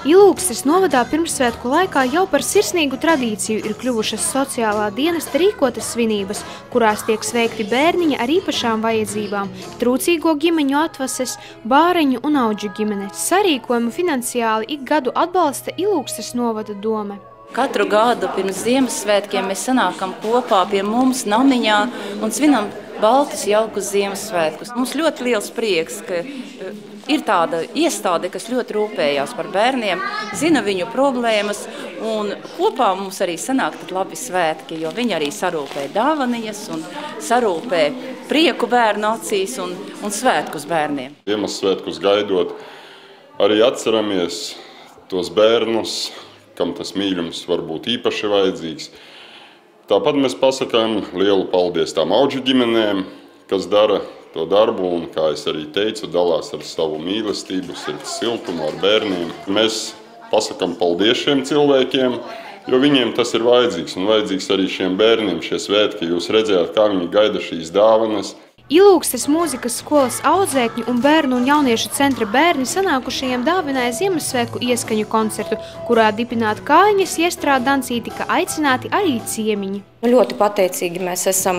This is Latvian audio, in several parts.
Ilūkstras novadā pirmssvētku laikā jau par sirsnīgu tradīciju ir kļuvušas sociālā dienesta rīkotas svinības, kurās tiek sveikti bērniņi ar īpašām vajadzībām, trūcīgo ģimeņu atvases, bāreņu un audžu ģimenes. Sarīkojumu finansiāli ik gadu atbalsta Ilūkstras novada dome. Katru gadu pirms Ziemassvētkiem mēs sanākam kopā pie mums namiņā un svinam baltus, jaukus Ziemassvētkus. Mums ļoti liels prieks, ka ir tāda iestāde, kas ļoti rūpējās par bērniem, zina viņu problēmas, un kopā mums arī sanāk tad labi svētki, jo viņi arī sarūpē dāvaniņas un sarūpē prieku bērnu acīs un svētkus bērniem. Ziemassvētkus gaidot, arī atceramies tos bērnus, kam tas mīļums var būt īpaši vajadzīgs. Tāpat mēs pasakām lielu paldies tām audžu ģimenēm, kas dara to darbu un, kā es arī teicu, dalās ar savu mīlestību, sirds siltumu ar bērniem. Mēs pasakām paldies šiem cilvēkiem, jo viņiem tas ir vajadzīgs un vajadzīgs arī šiem bērniem šie svētki. Jūs redzējāt, kā viņi gaida šīs dāvanas. Ilūkstras mūzikas skolas audzēkņu un bērnu un jauniešu centra bērni sanākušajiem dāvināja Ziemassvētku ieskaņu koncertu, kurā dipināta kājiņas iestrāde dancī tika aicināti arī ciemiņi. Ļoti pateicīgi mēs esam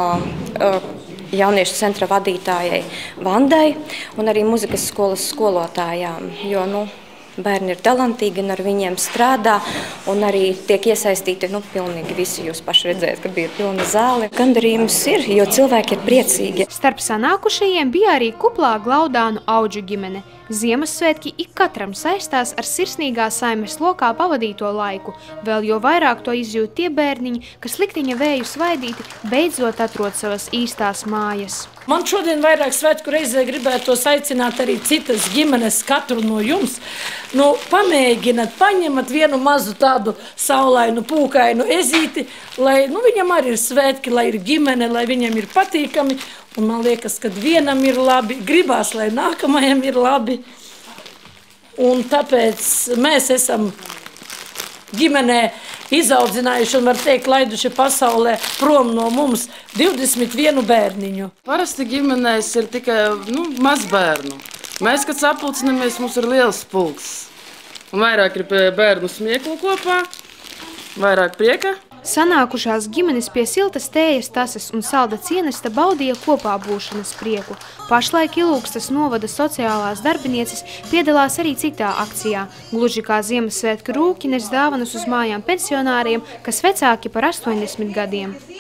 jauniešu centra vadītājai Vandai un arī mūzikas skolas skolotājām, jo bērni ir talantīgi un ar viņiem strādā un arī tiek iesaistīti pilnīgi visi. Jūs paši redzējat, ka bija pilna zāle. Gandarījums ir, jo cilvēki ir priecīgi. Starp sanākušajiem bija arī kuplā Glaudānu audžu ģimene. Ziemassvētki ik katram saistās ar sirsnīgā saimes lokā pavadīto laiku. Vēl jo vairāk to izjūt tie bērniņi, kas likteņa vēju svaidīti beidzot atrod savas īstās mājas. Man šodien vairāk svētku reizē gribētos aicināt arī citas ģimenes, katru no jums. Pamēģināt, paņemat vienu mazu tādu saulainu, pūkainu ezīti, lai viņam arī ir svētki, lai ir ģimene, lai viņam ir patīkami. Un man liekas, ka vienam ir labi, gribās, lai nākamajam ir labi. Un tāpēc mēs esam ģimenē izaudzinājuši un, var teikt, laiduši pasaulē prom no mums 21 bērniņu. Parasti ģimenēs ir tikai maz bērnu. Mēs, kad sapulcinamies, mums ir liels pulks. Un vairāk ir bērnu smieklu kopā, vairāk prieka. Sanākušās ģimenes pie siltas tējas tasas un salda cienesta baudīja kopā būšanas prieku. Pašlaik Ilūkstras novada sociālās darbinieces piedalās arī citā akcijā. Gluži kā Ziemassvētku rūki nes dāvanas uz mājām pensionāriem, kas vecāki par 80 gadiem.